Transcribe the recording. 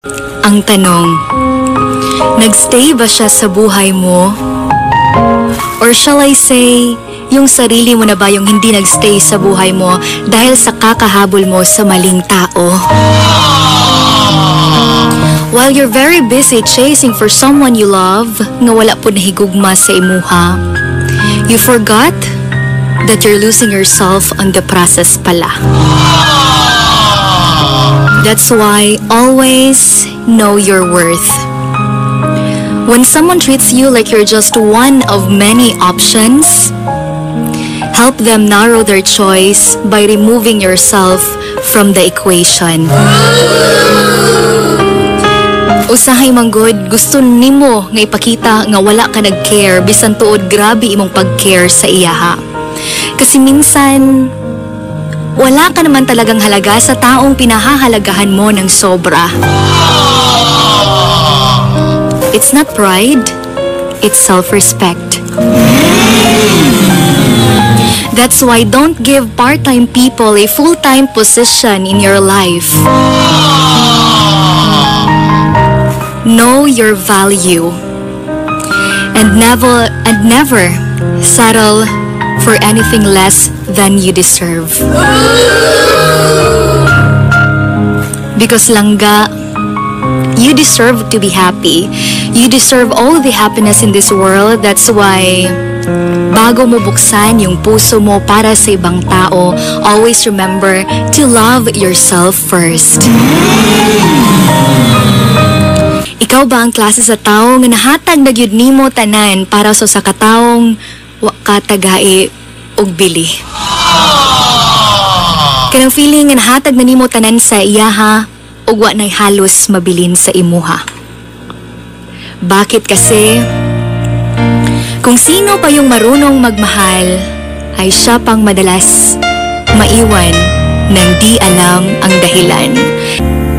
Ang tanong, nagstay ba siya sa buhay mo? Or shall I say, yung sarili mo na ba yung hindi nagstay sa buhay mo dahil sa kakahabol mo sa maling tao? While you're very busy chasing for someone you love, nga wala po nahigugma sa imuha, you forgot that you're losing yourself on the process pala. That's why always know your worth. When someone treats you like you're just one of many options, help them narrow their choice by removing yourself from the equation. Usahay manggod, gusto nimo nga ipakita nga wala ka nag-care bisan tuod grabe imong pag-care sa iyaha. Kasi minsan, wala ka naman talagang halaga sa taong pinahahalagahan mo ng sobra. It's not pride, it's self-respect. That's why don't give part-time people a full-time position in your life. Know your value and never settle for anything less than you deserve. Because langga, you deserve to be happy. You deserve all the happiness in this world. That's why bago mo buksan yung puso mo para sa ibang tao, always remember to love yourself first. Ikaw ba ang klase sa tao nga nahatag na gyud nimo tanan para sa kataong wa ka tagai og bili? Kanang feeling nga nahatag na nimo tanan sa iyaha ug wa nay halos mabilin sa imuha. Bakit kasi? Kung sino pa yung marunong magmahal, ay siya pang madalas maiwan nang di alam ang dahilan.